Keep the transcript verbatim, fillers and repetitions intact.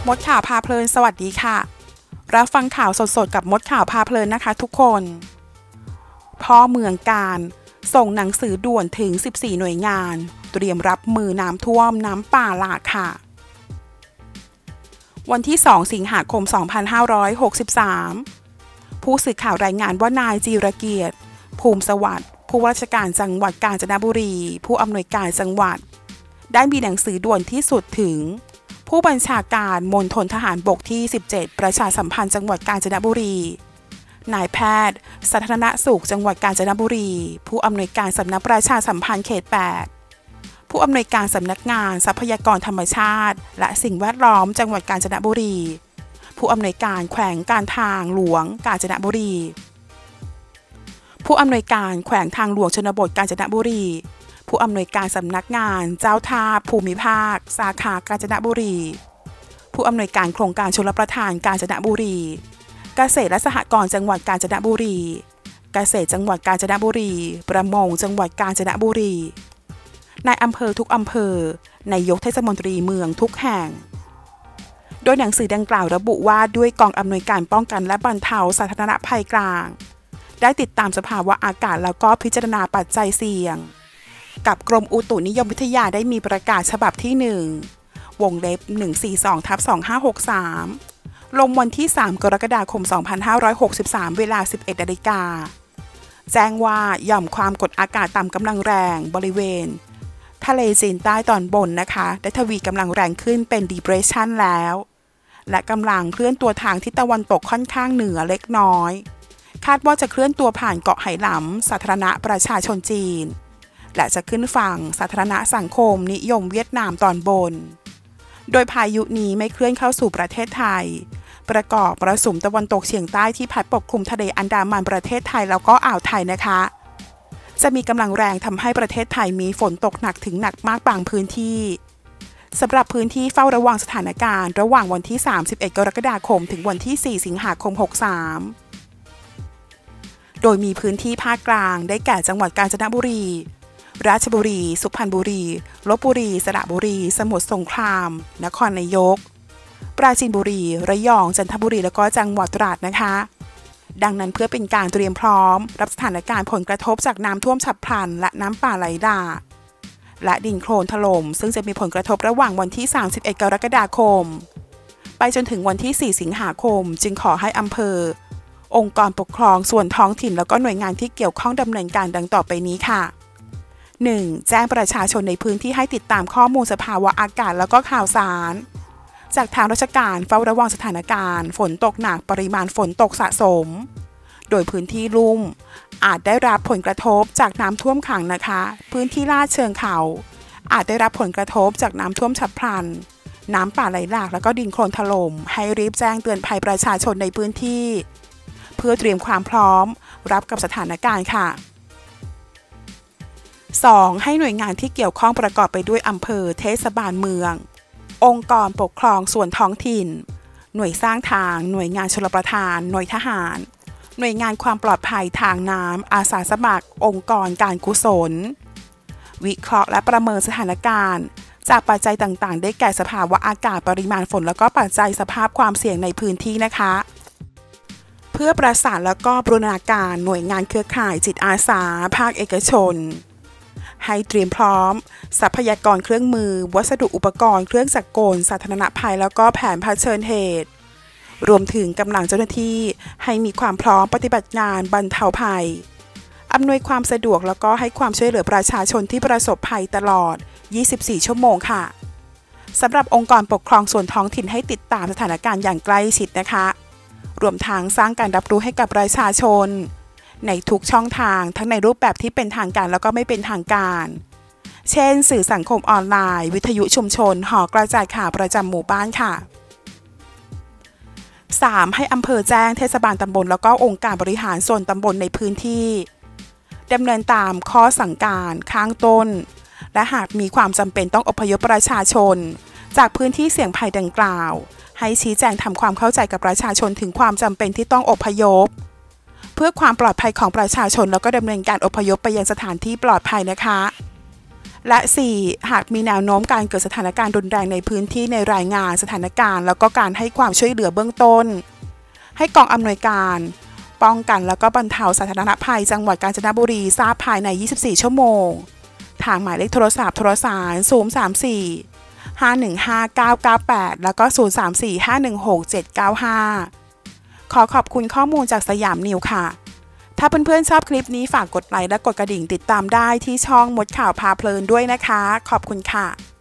มดข่าวพาเพลินสวัสดีค่ะรับฟังข่าวสดๆกับมดข่าวพาเพลินนะคะทุกคนพ่อเมืองการส่งหนังสือด่วนถึงสิบสี่หน่วยงานเตรียมรับมือน้ำท่วมน้ำป่าหลากค่ะวันที่สองสิงหาคมสองพันห้าร้อยหกสิบสามผู้สื่อข่าวรายงานว่านายจีรเกียรติภูมิสวัสดิ์ผู้ว่าราชการจังหวัดกาญจนบุรีผู้อำนวยการจังหวัดได้มีหนังสือด่วนที่สุดถึงผู้บัญชาการมณฑลทหารบกที่สิบเจ็ดประชาสัมพันธ์จังหวัดกาญจนบุรีนายแพทย์สาธารณสุขจังหวัดกาญจนบุรีผู้อำนวยการสำนักประชาสัมพันธ์เขตแปดผู้อำนวยการสำนักงานทรัพยากรธรรมชาติและสิ่งแวดล้อมจังหวัดกาญจนบุรีผู้อำนวยการแขวงการทางหลวงกาญจนบุรีผู้อำนวยการแขวงทางหลวงชนบทกาญจนบุรีผู้อำนวยการสำนักงานเจ้าท่าภูมิภาคสาขากาญจนบุรีผู้อำนวยการโครงการชลประทานกาญจนบุรีเกษตรและสหกรณ์จังหวัดกาญจนบุรีเกษตรจังหวัดกาญจนบุรีประมงจังหวัดกาญจนบุรีนายอำเภอทุกอำเภอนายกเทศมนตรีเมืองทุกแห่งโดยหนังสือดังกล่าวระบุว่าด้วยกองอำนวยการป้องกันและบรรเทาสาธารณภัยกลางได้ติดตามสภาวะอากาศแล้วก็พิจารณาปัจจัยเสี่ยงกับกรมอุตุนิยมวิทยาได้มีประกาศฉบับที่หนึ่งวงเล็บ หนึ่ง สี่ สอง ทับ สอง ห้า หก สาม ลงวันที่สามกรกฎาคมสองพันห้าร้อยหกสิบสามเวลา สิบเอ็ดนาฬิกาแจ้งว่าหย่อมความกดอากาศต่ำกำลังแรงบริเวณทะเลจีนใต้ตอนบนนะคะได้ทวีกำลังแรงขึ้นเป็น depression แล้วและกำลังเคลื่อนตัวทางทิศตะวันตกค่อนข้างเหนือเล็กน้อยคาดว่าจะเคลื่อนตัวผ่านเกาะไหหลำสาธารณประชาชนจีนและจะขึ้นฝั่งสาธารณสังคมนิยมเวียดนามตอนบนโดยพายุนี้ไม่เคลื่อนเข้าสู่ประเทศไทยประกอบมรสุมตะวันตกเฉียงใต้ที่พัดปกคลุมทะเลอันดามันประเทศไทยแล้วก็อ่าวไทยนะคะจะมีกำลังแรงทำให้ประเทศไทยมีฝนตกหนักถึงหนักมากบางพื้นที่สำหรับพื้นที่เฝ้าระวังสถานการณ์ระหว่างวันที่สามสิบเอ็ดกรกฎาคมถึงวันที่สี่สิงหาคมหกสามโดยมีพื้นที่ภาคกลางได้แก่จังหวัดกาญจนบุรีราชบุรีสุพรรณบุรีลพบุรีสระบุรีสมุทรสงครามนครนายกปราจีนบุรีระยองจันทบุรีแล้วก็จังหวัดตราดนะคะดังนั้นเพื่อเป็นการเตรียมพร้อมรับสถานการณ์ผลกระทบจากน้ำท่วมฉับพลันและน้ำป่าไหลหลากและดินโคลนถล่มซึ่งจะมีผลกระทบระหว่างวันที่สามสิบเอ็ดกรกฎาคมไปจนถึงวันที่สี่สิงหาคมจึงขอให้อำเภอองค์กรปกครองส่วนท้องถิ่นแล้วก็หน่วยงานที่เกี่ยวข้องดำเนินการดังต่อไปนี้ค่ะ หนึ่ง แจ้งประชาชนในพื้นที่ให้ติดตามข้อมูลสภาวะอากาศแล้วก็ข่าวสารจากทางราชการเฝ้าระวังสถานการณ์ฝนตกหนักปริมาณฝนตกสะสมโดยพื้นที่ลุ่มอาจได้รับผลกระทบจากน้ำท่วมขังนะคะพื้นที่ลาดเชิงเขาอาจได้รับผลกระทบจากน้ำท่วมฉับพลันน้ำป่าไหลหลากแล้วก็ดินโคลนถล่มให้รีบแจ้งเตือนภัยประชาชนในพื้นที่เพื่อเตรียมความพร้อมรับกับสถานการณ์ค่ะ สอง ให้หน่วยงานที่เกี่ยวข้องประกอบไปด้วยอำเภอเทศบาลเมืององค์กรปกครองส่วนท้องถิ่นหน่วยสร้างทางหน่วยงานชลประทานหน่วยทหารหน่วยงานความปลอดภัยทางน้ำอาสาสมัครองค์กรการกุศลวิเคราะห์และประเมินสถานการณ์จากปัจจัยต่างๆได้แก่สภาวะอากาศปริมาณฝนแล้วก็ปัจจัยสภาพความเสี่ยงในพื้นที่นะคะเพื่อประสานแล้วก็บูรณาการหน่วยงานเครือข่ายจิตอาสาภาคเอกชนให้เตรียมพร้อมทรัพยากรเครื่องมือวัสดุอุปกรณ์เครื่องจักรกลสาธารณภัยแล้วก็แผนเผชิญเหตุรวมถึงกำลังเจ้าหน้าที่ให้มีความพร้อมปฏิบัติงานบรรเทาภัยอำนวยความสะดวกแล้วก็ให้ความช่วยเหลือประชาชนที่ประสบภัยตลอดยี่สิบสี่ชั่วโมงค่ะสำหรับองค์กรปกครองส่วนท้องถิ่นให้ติดตามสถานการณ์อย่างใกล้ชิดนะคะรวมทั้งสร้างการรับรู้ให้กับประชาชนในทุกช่องทางทั้งในรูปแบบที่เป็นทางการแล้วก็ไม่เป็นทางการเช่นสื่อสังคมออนไลน์วิทยุชุมชนหอกระจายข่าวประจำหมู่บ้านค่ะ สาม ให้อำเภอแจ้งเทศบาลตำบลแล้วก็องค์การบริหารส่วนตำบลในพื้นที่ดำเนินตามข้อสั่งการข้างต้นและหากมีความจำเป็นต้องอพยพประชาชนจากพื้นที่เสี่ยงภัยดังกล่าวให้ชี้แจงทำความเข้าใจกับประชาชนถึงความจำเป็นที่ต้องอพยพเพื่อความปลอดภัยของประชาชนแล้วก็ดำเนินการอพยพไปยังสถานที่ปลอดภัยนะคะและ สี่ หากมีแนวโน้มการเกิดสถานการณ์รุนแรงในพื้นที่ในรายงานสถานการณ์แล้วก็การให้ความช่วยเหลือเบื้องต้นให้กองอำนวยการป้องกันแล้วก็บรรเทาสาธารณภัยจังหวัดกาญจนบุรีทราบภายในยี่สิบสี่ชั่วโมงทางหมายเลขโทรศัพท์โทรสารศูนย์ สาม สี่ ห้า หนึ่ง ห้า เก้า เก้า แปดแล้วก็ศูนย์ สาม สี่ ห้า หนึ่ง หก เจ็ด เก้า ห้าขอขอบคุณข้อมูลจากสยามนิวค่ะถ้าเพื่อนๆชอบคลิปนี้ฝากกดไลค์และกดกระดิ่งติดตามได้ที่ช่องมดข่าวพาเพลินด้วยนะคะขอบคุณค่ะ